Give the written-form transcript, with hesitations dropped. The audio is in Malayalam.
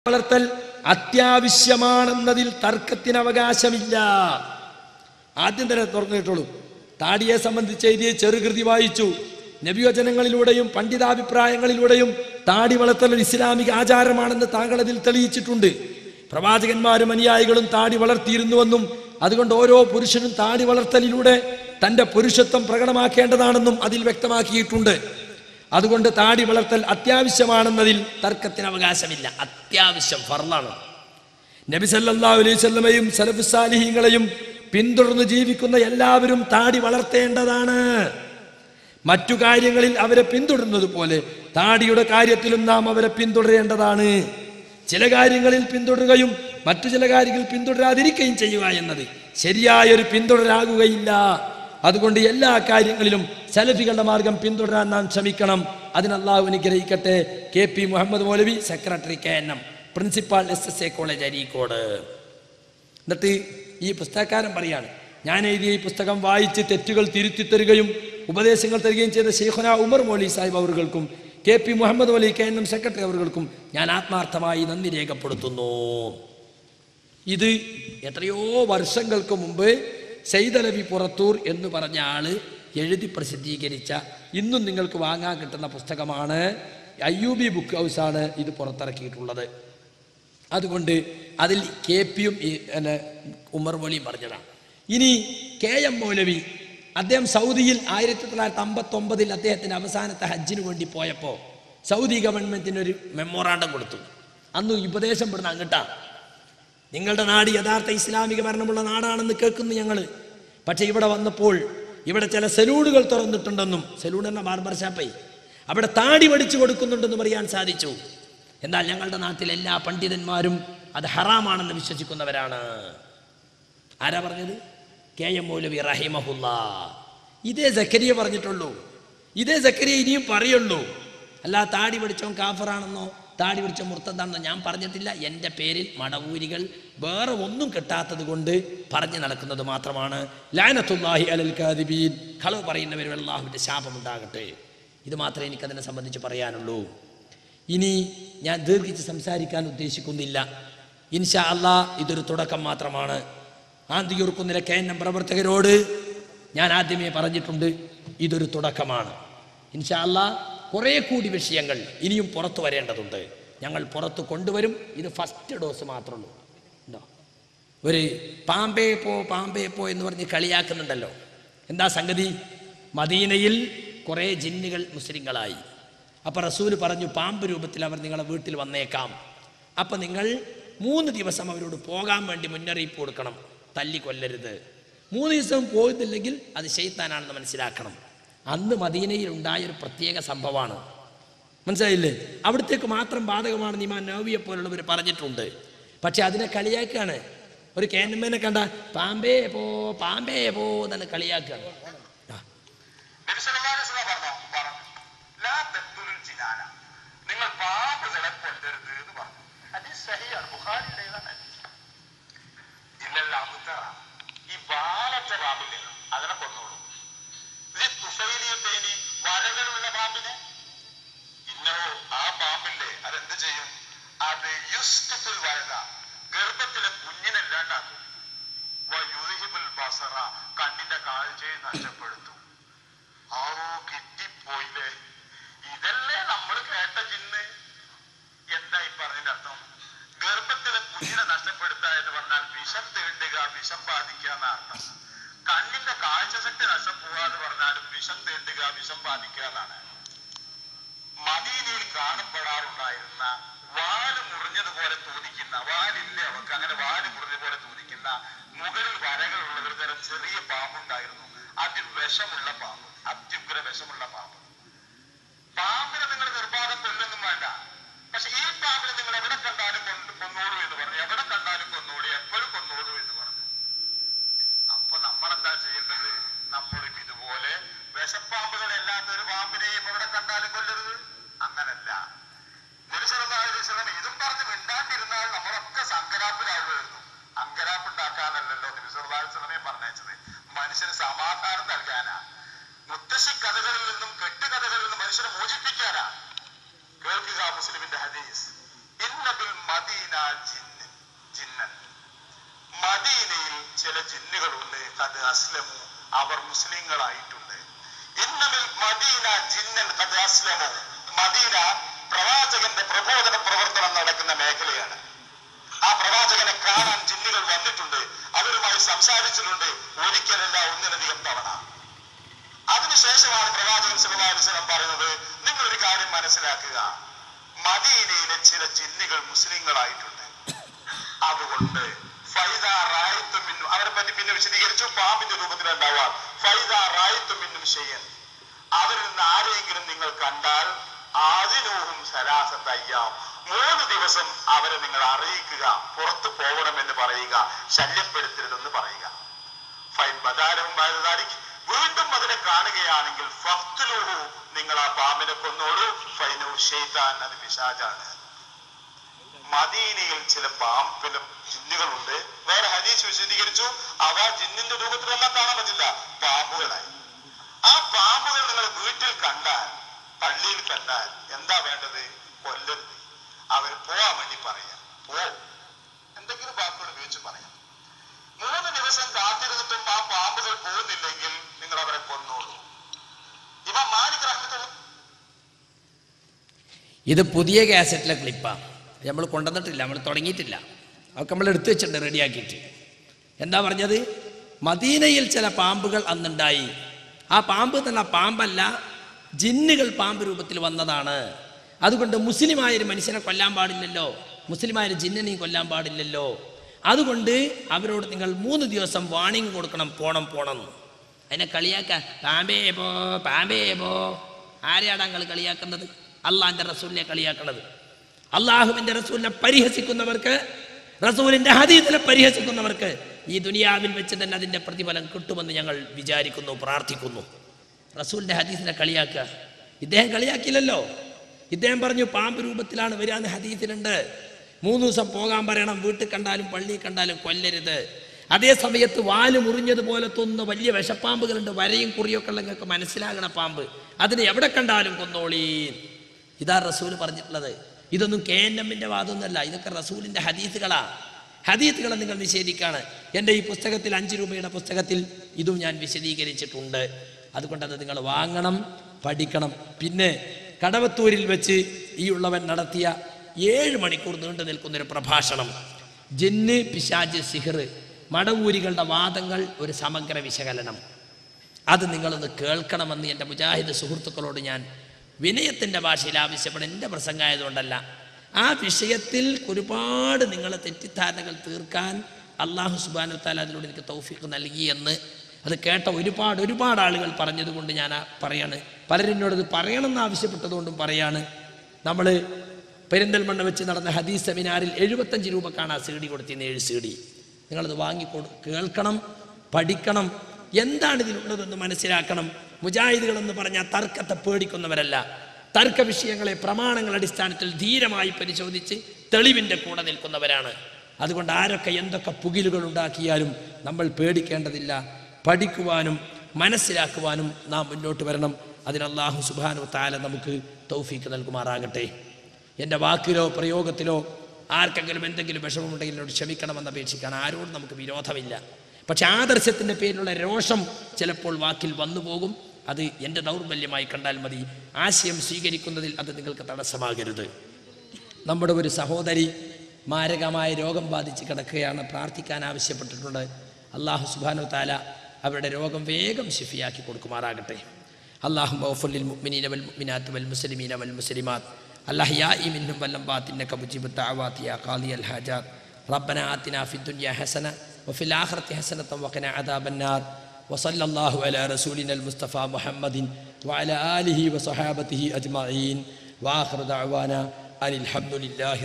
വളർത്തൽ അത്യാവശ്യമാണെന്നതിൽ തർക്കത്തിന് അവകാശമില്ല. ആദ്യം തന്നെ തുറന്നിട്ടുള്ളൂ. താടിയെ സംബന്ധിച്ച് എഴുതിയ ചെറുകൃതി വായിച്ചു. നബിവചനങ്ങളിലൂടെയും പണ്ഡിതാഭിപ്രായങ്ങളിലൂടെയും താടി വളർത്തൽ ഒരു ഇസ്ലാമിക ആചാരമാണെന്ന് താങ്കൾ അതിൽ തെളിയിച്ചിട്ടുണ്ട്. പ്രവാചകന്മാരും അനുയായികളും താടി വളർത്തിയിരുന്നുവെന്നും അതുകൊണ്ട് ഓരോ പുരുഷനും താടി വളർത്തലിലൂടെ തൻ്റെ പുരുഷത്വം പ്രകടമാക്കേണ്ടതാണെന്നും അതിൽ വ്യക്തമാക്കിയിട്ടുണ്ട്. അതുകൊണ്ട് താടി വളർത്തൽ അത്യാവശ്യമാണെന്നതിൽ തർക്കത്തിന് അവകാശമില്ല. അത്യാവശ്യം ഫർളാണ്. നബി സല്ലല്ലാഹു അലൈഹി വസല്ലമയും സലഫു സാലിഹീങ്ങളെയും പിന്തുടർന്ന് ജീവിക്കുന്ന എല്ലാവരും താടി വളർത്തേണ്ടതാണ്. മറ്റു കാര്യങ്ങളിൽ അവരെ പിന്തുടരുന്നത് പോലെ താടിയുടെ കാര്യത്തിലും നാം അവരെ പിന്തുടരേണ്ടതാണ്. ചില കാര്യങ്ങളിൽ പിന്തുടരുകയും മറ്റു ചില കാര്യങ്ങളിൽ പിന്തുടരാതിരിക്കുകയും ചെയ്യുക എന്നത് ശരിയായൊരു പിന്തുടരാകുകയില്ല. അതുകൊണ്ട് എല്ലാ കാര്യങ്ങളിലും സലഫികളുടെ മാർഗം പിന്തുടരാൻ നാം ശ്രമിക്കണം. അതിന് അല്ലാഹു അനുഗ്രഹിക്കട്ടെ. KP Muhammad Maulavi, secretary KNM, principal SSA college Areekode. എന്നിട്ട് ഈ പുസ്തകക്കാരൻ പറയാണ്, ഞാൻ എഴുതിയ ഈ പുസ്തകം വായിച്ച് തെറ്റുകൾ തിരുത്തി തരികയും ഉപദേശങ്ങൾ തരികയും ചെയ്ത ശൈഖുന ഉമർ മൗലവി സാഹിബ് അവർക്കും KP Muhammad Maulavi KNM secretary അവർക്കും ഞാൻ ആത്മാർത്ഥമായി നന്ദി രേഖപ്പെടുത്തുന്നു. ഇത് എത്രയോ വർഷങ്ങൾക്ക് മുമ്പ് സൈദലവി പുറത്തൂർ എന്ന് പറഞ്ഞ ആള് എഴുതി പ്രസിദ്ധീകരിച്ച, ഇന്നും നിങ്ങൾക്ക് വാങ്ങാൻ കിട്ടുന്ന പുസ്തകമാണ്. അയ്യൂബി ബുക്ക് ഹൗസാണ് ഇത് പുറത്തിറക്കിയിട്ടുള്ളത്. അതുകൊണ്ട് അതിൽ KPയും ഉമർ മൗലവിയും പറഞ്ഞതാണ്. ഇനി KM മൗലവി, അദ്ദേഹം സൗദിയിൽ 1959 അദ്ദേഹത്തിൻ്റെ അവസാനത്തെ ഹജ്ജിന് വേണ്ടി പോയപ്പോൾ സൗദി ഗവൺമെൻറ്റിനൊരു മെമ്മോറാണ്ടം കൊടുത്തു. അന്ന് ഉപദേശം പെടുന്ന അങ്ങട്ടാ, നിങ്ങളുടെ നാട് യഥാർത്ഥ ഇസ്ലാമിക ഭരണമുള്ള നാടാണെന്ന് കേൾക്കുന്നു ഞങ്ങൾ. പക്ഷേ ഇവിടെ വന്നപ്പോൾ ഇവിടെ ചില സലൂണുകൾ തുറന്നിട്ടുണ്ടെന്നും, സലൂൺ എന്ന ബാർബർ ഷാപ്പേ, അവിടെ താടി വടിച്ചു കൊടുക്കുന്നുണ്ടെന്നും അറിയാൻ സാധിച്ചു. എന്നാൽ ഞങ്ങളുടെ നാട്ടിലെ എല്ലാ പണ്ഡിതന്മാരും അത് ഹറാമാണെന്ന് വിശ്വസിക്കുന്നവരാണ്. ആരാ പറഞ്ഞത്? KM മൗലവി റഹിമഹുല്ലാ. ഇതേ സക്കരിയ പറഞ്ഞിട്ടുള്ളൂ, ഇതേ സക്കരിയ ഇനിയും പറയുള്ളൂ. അല്ല താടി പഠിച്ചവൻ കാഫറാണെന്നോ താടി പിടിച്ച മുർത്തതാണെന്നോ ഞാൻ പറഞ്ഞിട്ടില്ല. എൻ്റെ പേരിൽ മടവൂരികൾ വേറെ ഒന്നും കിട്ടാത്തത് കൊണ്ട് പറഞ്ഞു നടക്കുന്നത് മാത്രമാണ്. ലഅനത്തുല്ലാഹി അലൽ കാദിബീൻ, കളവ് പറയുന്നവരും അല്ലാഹുവിൻ്റെ ശാപമുണ്ടാകട്ടെ. ഇത് മാത്രമേ എനിക്കതിനെ സംബന്ധിച്ച് പറയാനുള്ളൂ. ഇനി ഞാൻ ദീർഘിച്ച് സംസാരിക്കാൻ ഉദ്ദേശിക്കുന്നില്ല. ഇൻഷാ അല്ലാഹ് ഇതൊരു തുടക്കം മാത്രമാണ്. ആന്തിയൂർക്കുന്നിലെ KNM പ്രവർത്തകരോട് ഞാൻ ആദ്യമേ പറഞ്ഞിട്ടുണ്ട്, ഇതൊരു തുടക്കമാണ്. ഇൻഷാ അല്ലാഹ് കുറേ കൂടി വിഷയങ്ങൾ ഇനിയും പുറത്തു വരേണ്ടതുണ്ട്. ഞങ്ങൾ പുറത്ത് കൊണ്ടുവരും. ഇത് ഫസ്റ്റ് ഡോസ് മാത്രമേ ഉള്ളൂ. ഉണ്ടോ? ഒരു പാമ്പേ പോ എന്ന് പറഞ്ഞ് കളിയാക്കുന്നുണ്ടല്ലോ. എന്താ സംഗതി? മദീനയിൽ കുറേ ജിന്നുകൾ മുസ്ലിങ്ങളായി. അപ്പോൾ റസൂൽ പറഞ്ഞു, പാമ്പ് രൂപത്തിൽ അവർ നിങ്ങളെ വീട്ടിൽ വന്നേക്കാം. അപ്പം നിങ്ങൾ 3 ദിവസം അവരോട് പോകാൻ വേണ്ടി മുന്നറിയിപ്പ് കൊടുക്കണം. തല്ലിക്കൊല്ലരുത്. 3 ദിവസം പോയിട്ടില്ലെങ്കിൽ അത് ശൈത്താനാണെന്ന് മനസ്സിലാക്കണം. അന്ന് മദീനയിൽ ഉണ്ടായൊരു പ്രത്യേക സംഭവമാണ്. മനസ്സിലായില്ലേ? അവിടത്തേക്ക് മാത്രം ബാധകമാണെന്ന് ഇമാം നവവിയെ പോലുള്ളവർ പറഞ്ഞിട്ടുണ്ട്. പക്ഷെ അതിനെ കളിയാക്കുകയാണ്. ഒരു KNM കണ്ട പാമ്പേ പോ എന്നാണ് കളിയാക്കുകയാണ്. വരകളുള്ള പാമ്പിനെ ആ പാമ്പില്ലേ അതെന്ത് ചെയ്യും? അത് യുസ്തുൽ വരക, ഗർഭത്തിലെ കുഞ്ഞിനെല്ലാണ്ടാക്കും. ബസറ, കണ്ണിന്റെ കാഴ്ചയെ നഷ്ടപ്പെടുത്തും. കിട്ടിപ്പോയില്ലേ? ഇതല്ലേ നമ്മൾ കേട്ട ജിന്ന്? എന്താ ഈ പറഞ്ഞതിന്റെ അർത്ഥം? ഗർഭത്തിലെ കുഞ്ഞിനെ നഷ്ടപ്പെടുത്തുക എന്ന് പറഞ്ഞാൽ വിഷം തേണ്ടുക, വിഷം ബാധിക്കുക എന്ന അർത്ഥം. കണ്ണിന്റെ കാഴ്ചശക്തി നഷ്ടപ്പെടുക എന്ന് പറഞ്ഞാലും വിഷം തേണ്ടുക, വിഷം ബാധിക്കുക എന്നാണ്. മദീനയിൽ കാണപ്പെടാറുണ്ടായിരുന്ന വാല് മുറിഞ്ഞതുപോലെ തോന്നിക്കുന്ന, വാലില്ലേ അവർക്ക്, അങ്ങനെ വാല് മുറിഞ്ഞതുപോലെ തോന്നിക്കുന്ന മുകളിൽ വരകളുള്ള ഒരു തരം ചെറിയ പാമ്പുണ്ടായിരുന്നു. അതിവിഷമുള്ള പാമ്പ്, അത്യുഗ്ര വിഷമുള്ള പാമ്പ്. പാമ്പിനെ നിങ്ങൾ നിർബാധം കൊല്ലൊന്നും വേണ്ട. പക്ഷെ ഈ പാമ്പിനെ നിങ്ങൾ എവിടെ കണ്ടാലും കൊന്നോളൂ എന്ന് പറഞ്ഞു. എവിടെ കണ്ടാലും കൊന്നോളൂ, എപ്പോഴും കൊന്നോളൂ എന്ന് പറഞ്ഞു. അപ്പൊ നമ്മളെന്താ ചെയ്യേണ്ടത്? നമ്മളും ഇതുപോലെ വിഷപ്പാമ്പുകളല്ലാത്ത ഒരു പാമ്പിനെയും എവിടെ കണ്ടാലും കൊല്ലരുത്. അങ്ങനല്ല. നബി സല്ലല്ലാഹു അലൈഹി വസല്ലം ഇതും പറഞ്ഞ് മിണ്ടാണ്ടിരുന്നാൽ നമ്മളൊക്കെ സങ്കരാപ്പിലാവുമായിരുന്നു. അങ്കരാപ്പുണ്ടാക്കാനല്ലല്ലോ നബി സല്ലല്ലാഹു അലൈഹി വസല്ലമയെ പറഞ്ഞയച്ചത്. മനുഷ്യന് സമാധാനം നൽകാനാ. മുത്തശ്ശി കഥകളിൽ നിന്നും കെട്ടുകഥകളിൽ നിന്നും മനുഷ്യനെ മോചിപ്പിക്കാനാ. കേൾക്കുക മുസ്ലിമിന്റെ ഹദീസ്. ഇന്ന ബിൽ മദീന മദീന ജിന്നൻ, മദീനയിൽ ചില ജിന്നുകളുണ്ട്. ഖദ് അസ്ലമു, അവർ മുസ്ലിങ്ങളായിട്ടുണ്ട്. ഇന്നമിൽ മദീന ജിന്നൻ ഖദ് അസ്ലമു, മദീന പ്രവാചകന്റെ പ്രബോധന പ്രവർത്തനം നടക്കുന്ന മേഖലയാണ്. ആ പ്രവാചകനെ കാണാൻ ജിന്നുകൾ വന്നിട്ടുണ്ട്, അവരുമായി സംസാരിച്ചിട്ടുണ്ട്, ഒരിക്കലല്ല ഒന്നിലധികം തവണ. അതിനുശേഷമാണ് പ്രവാചകൻ സല്ലല്ലാഹു അലൈഹി വസല്ലം പറയുന്നത്, നിങ്ങളൊരു കാര്യം മനസ്സിലാക്കുക, മദീനയിലെ ചില ജിന്നുകൾ മുസ്ലിങ്ങളായിട്ടുണ്ട്. അതുകൊണ്ട് ഫൈദാ റായിത്തും മിന്നും, അവരെ പറ്റി പിന്നെ വിശദീകരിച്ചു, പാമ്പിന്റെ രൂപത്തിലുണ്ടാവാം. ഫൈദാ റായിത്തും മിന്നും ഷൈഅൻ, അവരിൽ നിന്ന് ആരെങ്കിലും നിങ്ങൾ കണ്ടാൽ ആദിനൂഹും സലാസത അയ്യാം, 3 ദിവസം അവരെ നിങ്ങൾ അറിയിക്കുക, പുറത്തു പോകണമെന്ന് പറയുക, ശല്യപ്പെടുത്തരുതെന്ന് പറയുക. ഫൈൻ ബദാലഹും ബഅദാലിക്, വീണ്ടും അതിനെ കാണുകയാണെങ്കിൽ ഫഖ്തുലൂഹു, നിങ്ങൾ ആ പാമ്പിനെ കൊന്നോളൂ. ഫൈനഹു ശൈത്താൻ, അത് പിശാചാണ്. മദീനയിൽ ചില പാമ്പിലും ജിന്നുകളുണ്ട്. വേറെ ഹദീസ് വിശദീകരിച്ചു, അവ ജിന്നിന്റെ രൂപത്തിലൊന്നും കാണാൻ പറ്റില്ല, പാമ്പുകളായി. ആ പാമ്പുകൾ നിങ്ങൾ വീട്ടിൽ കണ്ടാൽ, പള്ളിയിൽ കണ്ടാൽ എന്താ വേണ്ടത്? കൊല്ലരുത്. അവർ പോവാൻ വേണ്ടി പറയാം, എന്തെങ്കിലും വാക്കുകൾ ഉപയോഗിച്ച് പറയാം. 3 ദിവസം കാത്തിരുന്നിട്ടും ആ പാമ്പുകൾ പോകുന്നില്ലെങ്കിൽ നിങ്ങൾ അവരെ കൊന്നോളൂ. ഇമാം മാലിക് റഹ്മത്തുള്ളാഹി, ഇത് പുതിയ കാസറ്റിലെ ക്ലിപ്പാണ്, നമ്മൾ കൊണ്ടുവന്നിട്ടില്ല, നമ്മൾ തുടങ്ങിയിട്ടില്ല, അതൊക്കെ നമ്മൾ എടുത്തു വെച്ചിട്ടുണ്ട് റെഡിയാക്കിയിട്ട്. എന്താ പറഞ്ഞത്? മദീനയിൽ ചില പാമ്പുകൾ അന്നുണ്ടായി. ആ പാമ്പ് തന്നെ പാമ്പല്ല, ജിന്നുകൾ പാമ്പ് രൂപത്തിൽ വന്നതാണ്. അതുകൊണ്ട് മുസ്ലിമായൊരു മനുഷ്യനെ കൊല്ലാൻ പാടില്ലല്ലോ, മുസ്ലിമായൊരു ജിന്നിനെയും കൊല്ലാൻ പാടില്ലല്ലോ. അതുകൊണ്ട് അവരോട് നിങ്ങൾ 3 ദിവസം വാണിംഗ് കൊടുക്കണം, പോണം. അതിനെ കളിയാക്കാൻ പാമ്പേ പോ. ആരെയാണ് നിങ്ങൾ കളിയാക്കുന്നത്? അള്ളാഹിന്റെ റസൂലിനെ കളിയാക്കുന്നത്. അള്ളാഹുവിന്റെ റസൂലിനെ പരിഹസിക്കുന്നവർക്ക്, റസൂലിന്റെ ഹദീസിനെ പരിഹസിക്കുന്നവർക്ക് ഈ ദുനിയാവിൽ വെച്ച് തന്നെ അതിന്റെ പ്രതിഫലം കിട്ടുമെന്ന് ഞങ്ങൾ വിചാരിക്കുന്നു, പ്രാർത്ഥിക്കുന്നു. റസൂലിന്റെ ഹദീസിനെ കളിയാക്കുക, ഇദ്ദേഹം കളിയാക്കിയില്ലല്ലോ. ഇദ്ദേഹം പറഞ്ഞു പാമ്പ് രൂപത്തിലാണ് വരികയെന്ന് ഹദീസിലുണ്ട്. 3 ദിവസം പോകാൻ പറയണം, വീട്ടിൽ കണ്ടാലും പള്ളിയിൽ കണ്ടാലും കൊല്ലരുത്. അതേ സമയത്ത് വാല് മുറിഞ്ഞതുപോലെ തോന്നുന്ന വലിയ വിഷപ്പാമ്പുകളുണ്ട്, വരയും കുറിയൊക്കെ ഉള്ള നിങ്ങൾക്ക് മനസ്സിലാകണ പാമ്പ്, അതിനെ എവിടെ കണ്ടാലും കൊന്നോളീ. ഇതാ റസൂൽ പറഞ്ഞിട്ടുള്ളത്. ഇതൊന്നും KNMന്റെ വാദമൊന്നുമല്ല, ഇതൊക്കെ റസൂലിന്റെ ഹദീസുകളാ. ഹദീസുകളെ നിങ്ങൾ നിഷേധിക്കാണ്. എൻ്റെ ഈ പുസ്തകത്തിൽ 5 രൂപയുടെ പുസ്തകത്തിൽ ഇതും ഞാൻ വിശദീകരിച്ചിട്ടുണ്ട്. അതുകൊണ്ടത് നിങ്ങൾ വാങ്ങണം, പഠിക്കണം. പിന്നെ കടവത്തൂരിൽ വെച്ച് ഈ ഉള്ളവൻ നടത്തിയ 7 മണിക്കൂർ നീണ്ടു നിൽക്കുന്നൊരു പ്രഭാഷണം, ജിന്ന്, പിശാജ്, സിഹർ, മടവൂരികളുടെ വാദങ്ങൾ, ഒരു സമഗ്ര വിശകലനം, അത് നിങ്ങളൊന്ന് കേൾക്കണമെന്ന് എൻ്റെ മുജാഹിദ് സുഹൃത്തുക്കളോട് ഞാൻ വിനയത്തിൻ്റെ ഭാഷയിൽ ആവശ്യപ്പെടും. എൻ്റെ പ്രസംഗമായതുകൊണ്ടല്ല, ആ വിഷയത്തിൽ ഒരുപാട് നിങ്ങളെ തെറ്റിദ്ധാരണകൾ തീർക്കാൻ അല്ലാഹു സുബ്ഹാനഹു വ തആല അതിലൂടെ എനിക്ക് തൗഫീഖ് നൽകി എന്ന് അത് കേട്ട ഒരുപാട് ആളുകൾ പറഞ്ഞതുകൊണ്ട് ഞാൻ പറയാണ്. പലരും എന്നോടത് പറയണമെന്ന് ആവശ്യപ്പെട്ടതുകൊണ്ടും പറയാണ്. നമ്മൾ പെരിന്തൽമണ്ണ വെച്ച് നടന്ന ഹദീസ് സെമിനാറിൽ 75 രൂപക്കാണ് ആ CD കൊടുത്തിരുന്ന 7 CD. നിങ്ങളത് കേൾക്കണം, പഠിക്കണം, എന്താണ് ഇതിലുള്ളതെന്ന് മനസ്സിലാക്കണം. മുജാഹിദുകളെന്ന് പറഞ്ഞാൽ തർക്കത്തെ പേടിക്കുന്നവരല്ല, തർക്ക വിഷയങ്ങളെ പ്രമാണങ്ങളുടെ അടിസ്ഥാനത്തിൽ ധീരമായി പരിശോധിച്ച് തെളിവിൻ്റെ കൂടെ നിൽക്കുന്നവരാണ്. അതുകൊണ്ട് ആരൊക്കെ എന്തൊക്കെ പുകിലുകൾ ഉണ്ടാക്കിയാലും നമ്മൾ പേടിക്കേണ്ടതില്ല. പഠിക്കുവാനും മനസ്സിലാക്കുവാനും നാം മുന്നോട്ട് വരണം. അതിന് അല്ലാഹു സുബ്ഹാനഹു വ തആല നമുക്ക് തൗഫീഖ് നൽകുമാറാകട്ടെ. എൻ്റെ വാക്കിലോ പ്രയോഗത്തിലോ ആർക്കെങ്കിലും എന്തെങ്കിലും വിഷമമുണ്ടെങ്കിൽ എന്നോട് ക്ഷമിക്കണമെന്ന് അപേക്ഷിക്കാൻ ആരോടും നമുക്ക് വിരോധമില്ല. പക്ഷെ ആദർശത്തിൻ്റെ പേരിലുള്ള രോഷം ചിലപ്പോൾ വാക്കിൽ വന്നു പോകും. അത് എൻ്റെ ദൗർബല്യമായി കണ്ടാൽ മതി. ആശയം സ്വീകരിക്കുന്നതിൽ അത് നിങ്ങൾക്ക് തടസ്സമാകരുത്. നമ്മുടെ ഒരു സഹോദരി മാരകമായ രോഗം ബാധിച്ച് കിടക്കുകയാണ്, പ്രാർത്ഥിക്കാൻ ആവശ്യപ്പെട്ടിട്ടുണ്ട്. അല്ലാഹു സുബ്ഹാനഹു വ തആല അവരുടെ രോഗം വേഗം ശിഫിയാക്കി കൊടുക്കുമാറാകട്ടെ. അല്ലാഹുമ്മ ഗ്ഫിർ ലിൽ മുഅ്മിനീന വൽ മുഅ്മിനാത്ത് വൽ മുസ്ലിമീന വൽ മുസ്ലിമാത്ത് അൽഅഹ്യാഇ മിൻഹും വൽ അംവാത്ത് ഇന്നക മുജീബുദ് ദഅവാതി യാ ഖാദിയൽ ഹാജാത്ത്. റബ്ബനാ ആതിനാ ഫിദ് ദുനിയാ ഹസന വഫിൽ ആഖിറതി ഹസനത വഖിനാ അദാബന്നാർ. വസല്ലല്ലാഹു അലാ റസൂലിനൽ മുസ്തഫ മുഹമ്മദിൻ വഅലാ ആലിഹി വസഹാബതിഹി അജ്മഈൻ. വആഖിറു ദഅവാനാ അനിൽ ഹംദുലില്ലാഹി